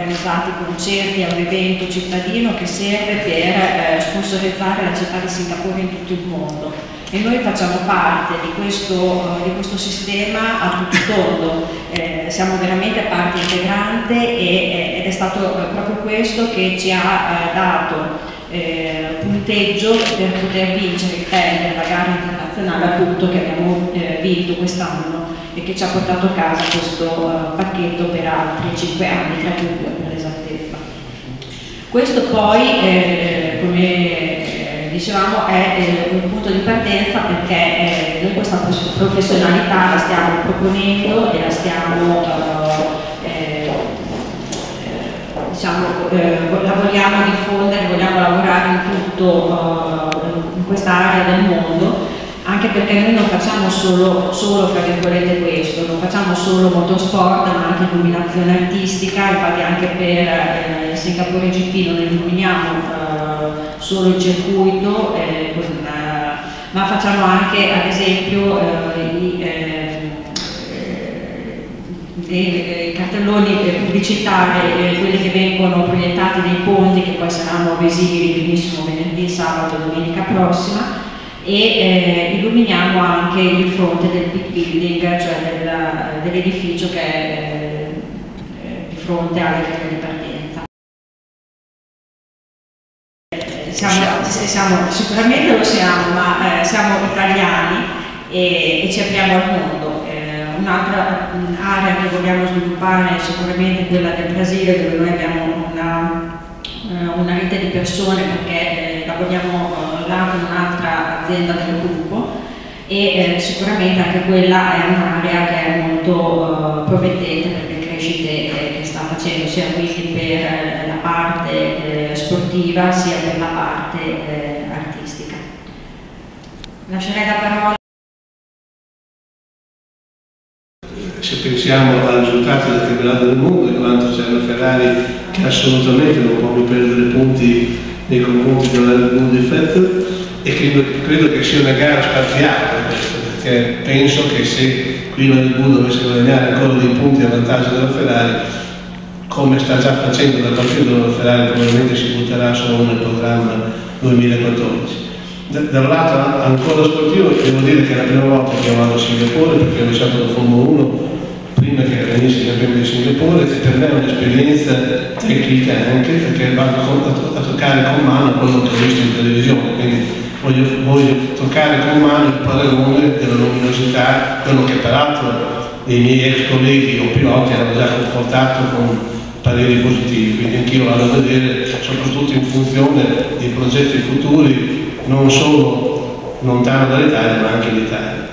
organizzati concerti, è un evento cittadino che serve per sponsorizzare la città di Singapore in tutto il mondo e noi facciamo parte di questo sistema a tutto tondo, siamo veramente parte integrante ed è stato proprio questo che ci ha dato punteggio per poter vincere il tender della gara internazionale appunto che abbiamo vinto quest'anno e che ci ha portato a casa questo pacchetto per altri 5 anni, 3 più 2 per l'esattezza. Questo poi, come dicevamo, è un punto di partenza perché noi questa professionalità la stiamo proponendo e la stiamo la vogliamo diffondere, vogliamo lavorare in questa area del mondo, anche perché noi non facciamo solo fra virgolette questo, non facciamo solo motorsport ma anche illuminazione artistica, infatti anche per il Singapore GP non illuminiamo solo il circuito, ma facciamo anche ad esempio i cartelloni pubblicitari, quelli che vengono proiettati nei ponti che poi saranno visibili benissimo venerdì, sabato e domenica prossima, e illuminiamo anche il fronte del peak building, cioè dell'edificio che è di fronte alla linea di partenza. Sicuramente lo siamo, ma siamo italiani e ci apriamo al mondo. Un'altra area che vogliamo sviluppare è sicuramente quella del Brasile, dove noi abbiamo una rete di persone perché lavoriamo là con un'altra azienda del gruppo e sicuramente anche quella è un'area che è molto promettente per le crescite che sta facendo sia quindi per la parte sportiva sia per la parte artistica. Lascerei la parola. Se pensiamo ai risultati del campionato del mondo e quanto c'è una Ferrari che assolutamente non può più perdere punti nei confronti della Red Bull di Vettel, e credo che sia una gara spaziale questa, perché penso che se qui la Red Bull dovesse guadagnare ancora dei punti a vantaggio della Ferrari, come sta già facendo da partito della Ferrari, probabilmente si butterà solo nel programma 2014. Dal lato ancora sportivo devo dire che è la prima volta che vado a Singapore, perché ho iniziato la Formula 1 prima che venisse il campione di Singapore, e per me è un'esperienza tecnica anche perché vado a toccare con mano quello che ho visto in televisione, quindi voglio toccare con mano il paragone della luminosità, quello che peraltro i miei ex colleghi o piloti hanno già confortato con pareri positivi, quindi anch'io vado a vedere soprattutto in funzione dei progetti futuri non solo lontano dall'Italia ma anche in Italia.